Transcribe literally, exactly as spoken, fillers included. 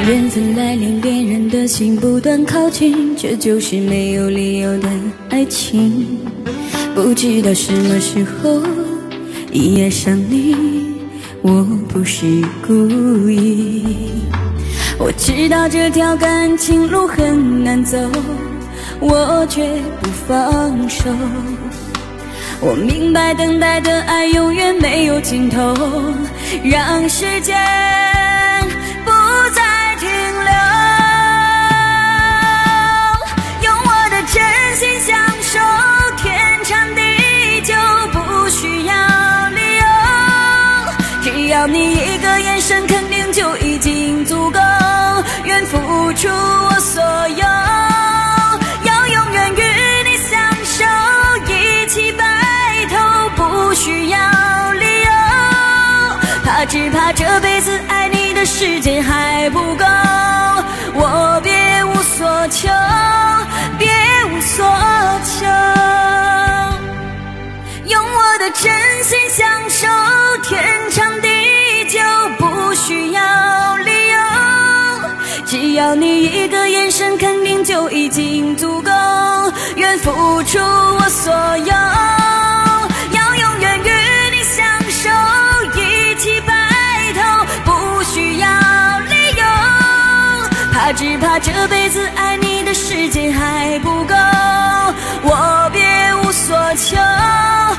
缘分来临，恋人的心不断靠近，这就是没有理由的爱情。不知道什么时候一爱上你，我不是故意。我知道这条感情路很难走，我绝不放手。我明白等待的爱永远没有尽头，让时间不再停留，用我的真心相守，天长地久不需要理由，只要你一个眼神肯定就已经足够，愿付出我所有，要永远与你相守，一起白头不需要理由，怕只怕这辈子爱你的时间还不够，我别无所求，别无所求，用我的真心相守，天长地久不需要理由，只要你一个眼神肯定就已经足够，愿付出我所有，要永远与你相守，一起白头不需要理由，怕只怕这辈子爱你的时间还不够，我别无所求。